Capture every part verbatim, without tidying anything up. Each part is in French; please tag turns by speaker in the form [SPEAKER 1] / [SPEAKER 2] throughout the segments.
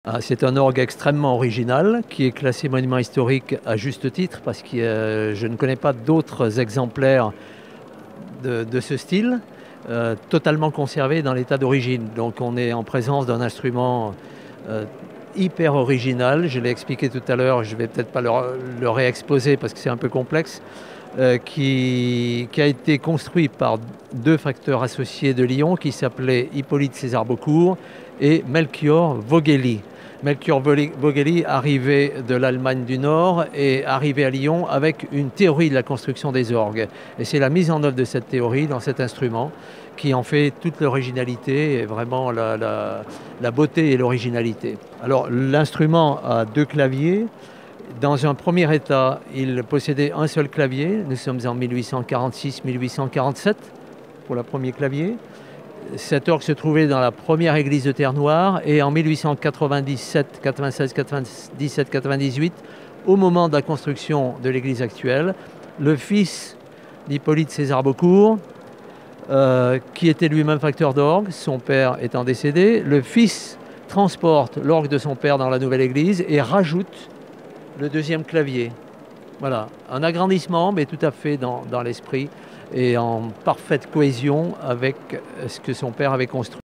[SPEAKER 1] Ah, c'est un orgue extrêmement original qui est classé monument historique à juste titre parce que euh, je ne connais pas d'autres exemplaires de, de ce style, euh, totalement conservé dans l'état d'origine. Donc on est en présence d'un instrument euh, hyper original. Je l'ai expliqué tout à l'heure, je ne vais peut-être pas le, le réexposer parce que c'est un peu complexe, euh, qui, qui a été construit par deux facteurs associés de Lyon qui s'appelaient Hippolyte César Beaucourt et Melchior Vogeli. Melchior Vogeli arrivait de l'Allemagne du Nord et arrivait à Lyon avec une théorie de la construction des orgues. Et c'est la mise en œuvre de cette théorie dans cet instrument qui en fait toute l'originalité et vraiment la, la, la beauté et l'originalité. Alors l'instrument a deux claviers. Dans un premier état, il possédait un seul clavier. Nous sommes en mille huit cent quarante-six mille huit cent quarante-sept pour le premier clavier. Cet orgue se trouvait dans la première église de Terre-Noire et en mille huit cent quatre-vingt-dix-sept, quatre-vingt-seize, quatre-vingt-dix-sept, quatre-vingt-dix-huit, au moment de la construction de l'église actuelle, le fils d'Hippolyte César Beaucourt, euh, qui était lui-même facteur d'orgue, son père étant décédé, le fils transporte l'orgue de son père dans la nouvelle église et rajoute le deuxième clavier. Voilà, un agrandissement, mais tout à fait dans, dans l'esprit et en parfaite cohésion avec ce que son père avait construit.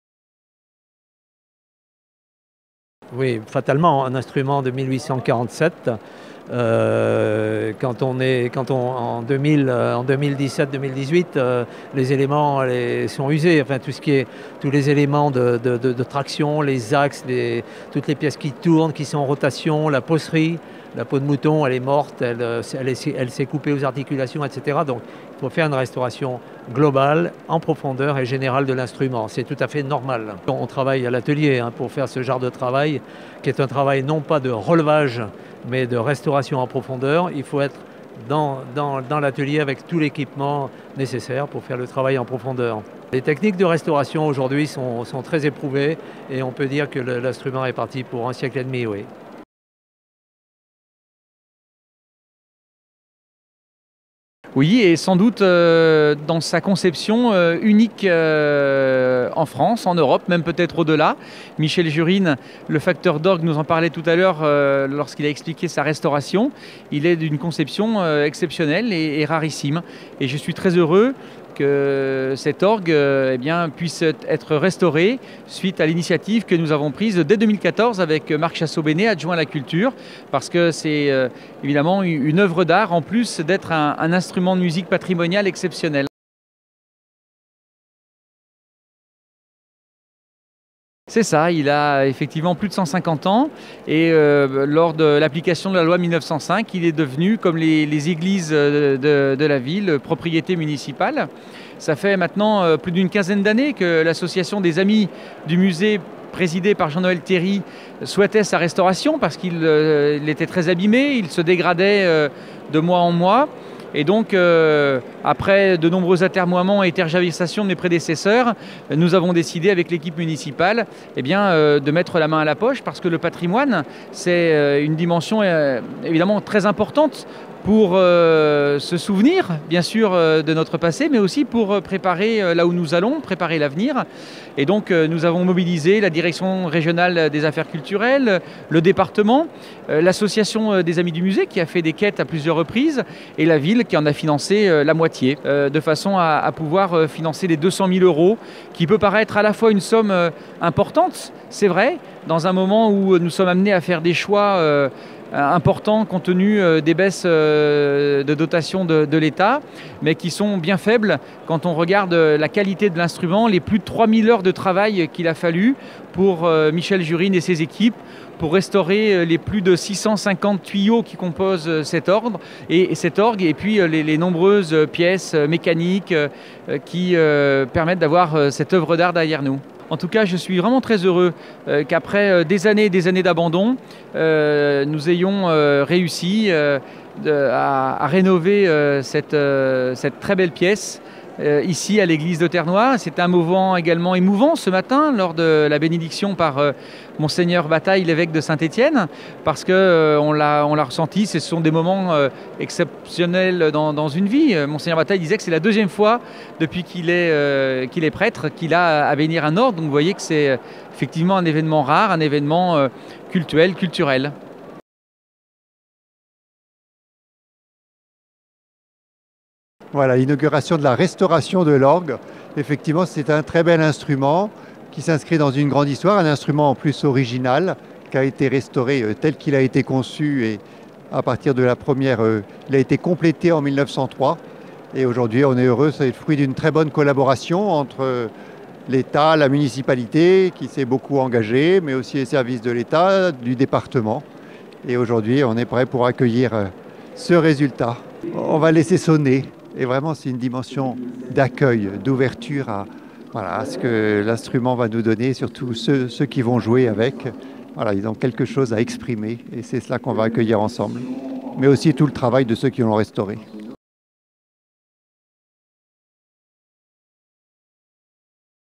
[SPEAKER 1] Oui, fatalement, un instrument de mille huit cent quarante-sept, euh, quand on est, quand on, en, deux mille, en deux mille dix-sept deux mille dix-huit, euh, les éléments les, sont usés, enfin tout ce qui est, tous les éléments de, de, de, de traction, les axes, les, toutes les pièces qui tournent, qui sont en rotation, la pocerie. La peau de mouton, elle est morte, elle, elle, elle s'est coupée aux articulations, et cetera. Donc il faut faire une restauration globale, en profondeur et générale de l'instrument. C'est tout à fait normal. On travaille à l'atelier hein, pour faire ce genre de travail, qui est un travail non pas de relevage, mais de restauration en profondeur. Il faut être dans, dans, dans l'atelier avec tout l'équipement nécessaire pour faire le travail en profondeur. Les techniques de restauration aujourd'hui sont, sont très éprouvées et on peut dire que l'instrument est parti pour un siècle et demi, oui.
[SPEAKER 2] Oui, et sans doute euh, dans sa conception euh, unique euh, en France, en Europe, même peut-être au-delà. Michel Jurine, le facteur d'orgue, nous en parlait tout à l'heure euh, lorsqu'il a expliqué sa restauration. Il est d'une conception euh, exceptionnelle et, et rarissime. Et je suis très heureux que cet orgue euh, eh bien, puisse être restauré suite à l'initiative que nous avons prise dès deux mille quatorze avec Marc Chassot-Bénet, adjoint à la culture, parce que c'est euh, évidemment une œuvre d'art en plus d'être un, un instrument de musique patrimonial exceptionnel. C'est ça, il a effectivement plus de cent cinquante ans et euh, lors de l'application de la loi mille neuf cent cinq, il est devenu, comme les, les églises de, de, de la ville, propriété municipale. Ça fait maintenant euh, plus d'une quinzaine d'années que l'association des Amis du musée, présidée par Jean-Noël Théry, souhaitait sa restauration parce qu'il euh, il était très abîmé, il se dégradait euh, de mois en mois. Et donc, euh, après de nombreux atermoiements et tergiversations de mes prédécesseurs, nous avons décidé avec l'équipe municipale eh bien, euh, de mettre la main à la poche parce que le patrimoine, c'est euh, une dimension euh, évidemment très importante pour euh, se souvenir, bien sûr, euh, de notre passé, mais aussi pour euh, préparer euh, là où nous allons, préparer l'avenir. Et donc, euh, nous avons mobilisé la direction régionale des affaires culturelles, le département, euh, l'association des Amis du musée qui a fait des quêtes à plusieurs reprises et la ville qui en a financé euh, la moitié, euh, de façon à, à pouvoir euh, financer les deux cent mille euros, qui peut paraître à la fois une somme euh, importante, c'est vrai, dans un moment où nous sommes amenés à faire des choix euh, importants compte tenu des baisses de dotation de, de l'État, mais qui sont bien faibles quand on regarde la qualité de l'instrument, les plus de trois mille heures de travail qu'il a fallu pour Michel Jurine et ses équipes pour restaurer les plus de six cent cinquante tuyaux qui composent cet orgue et, cet orgue, et puis les, les nombreuses pièces mécaniques qui permettent d'avoir cette œuvre d'art derrière nous. En tout cas, je suis vraiment très heureux euh, qu'après euh, des années et des années d'abandon, euh, nous ayons euh, réussi euh, de, à, à rénover euh, cette, euh, cette très belle pièce euh, ici à l'église de Ternois. C'est un moment également émouvant ce matin lors de la bénédiction par euh, Monseigneur Bataille, l'évêque de Saint-Étienne, parce qu'on euh, on l'a on l'a ressenti, ce sont des moments euh, exceptionnels dans, dans une vie. Monseigneur Bataille disait que c'est la deuxième fois depuis qu'il est, euh, qu'il est prêtre qu'il a à bénir un ordre. Donc vous voyez que c'est effectivement un événement rare, un événement euh, cultuel, culturel.
[SPEAKER 3] Voilà, l'inauguration de la restauration de l'orgue. Effectivement, c'est un très bel instrument qui s'inscrit dans une grande histoire, un instrument en plus original, qui a été restauré euh, tel qu'il a été conçu et à partir de la première, euh, il a été complété en mille neuf cent trois. Et aujourd'hui, on est heureux, c'est le fruit d'une très bonne collaboration entre l'État, la municipalité, qui s'est beaucoup engagée, mais aussi les services de l'État, du département. Et aujourd'hui, on est prêt pour accueillir euh, ce résultat. On va laisser sonner. Et vraiment, c'est une dimension d'accueil, d'ouverture à, voilà, à ce que l'instrument va nous donner, surtout ceux, ceux qui vont jouer avec. Voilà, ils ont quelque chose à exprimer et c'est cela qu'on va accueillir ensemble. Mais aussi tout le travail de ceux qui l'ont restauré.